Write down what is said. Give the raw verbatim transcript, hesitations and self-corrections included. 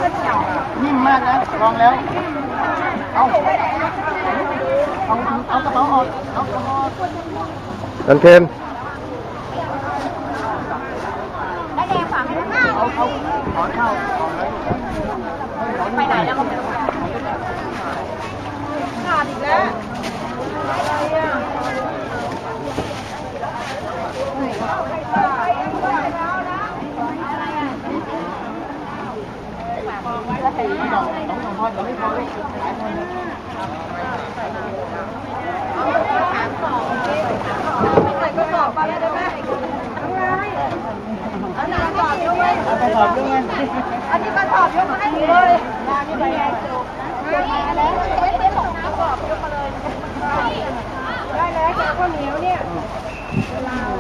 นิ่มมากนะลองแล้วเอาเอาเอากระเป๋าออกเอากระเป๋าดันเทนได้แดงฝั่งเอาเอาถอนเข้าไปไหนแล้วก็ขาดอีกแล้วอะไรอ่ะก็สอบไปได้ไหมอันนี้ก็สอบยกเลยอันนี้ก็สอบยกเลยอันนี้ก็สอบยกมาให้เลยได้ไม่ไปแล้วไม่ไปส่งน้ำสอบยกมาเลยได้แล้วแกก็เหนียวเนี่ยเวลา